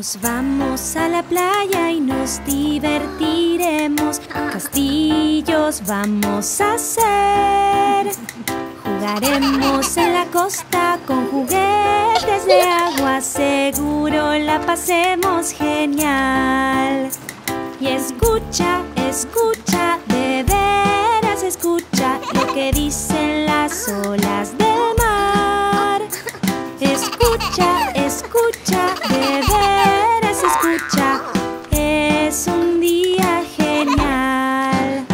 Nos vamos a la playa y nos divertiremos. Castillos vamos a hacer. Jugaremos en la costa con juguetes de agua. Seguro la pasemos genial. Y escucha, escucha, de veras escucha lo que dicen las olas del mar. Escucha, escucha, de veras escucha. Es un día genial.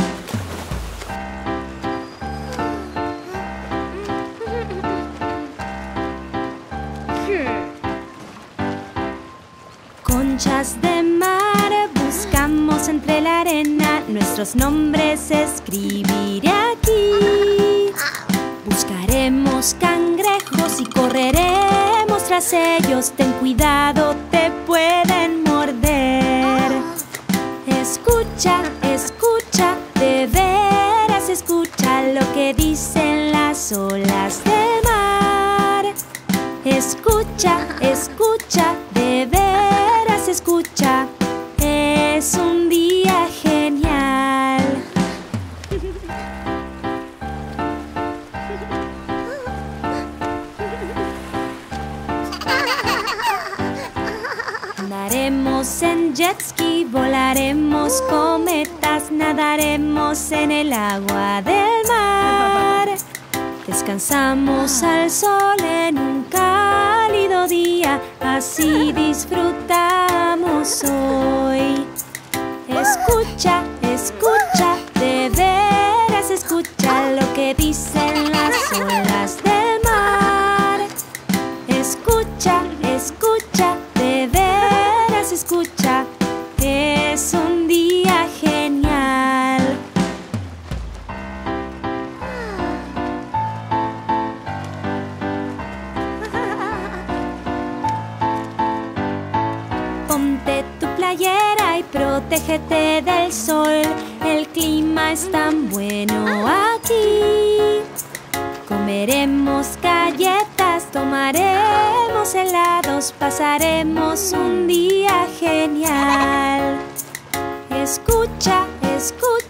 Conchas de mar buscamos entre la arena. Nuestros nombres escribiré aquí. Buscaremos cangrejos y correremos tras ellos. Ten cuidado, te pueden morder. Escucha, escucha, de veras escucha lo que dicen las olas del mar. Escucha, escucha, de veras escucha. Es un día genial. Andaremos en jet ski, volaremos cometas, nadaremos en el agua del mar. Descansamos al sol en un cálido día, así disfrutamos hoy. Escucha, escucha, de veras escucha lo que dicen las olas del mar. Escucha, escucha, de veras escucha. Es un día genial. Ponte tu playera y protégete del sol. El clima es tan bueno aquí. Comeremos galletas, tomaremos helados, pasaremos un día genial. Escucha, escucha.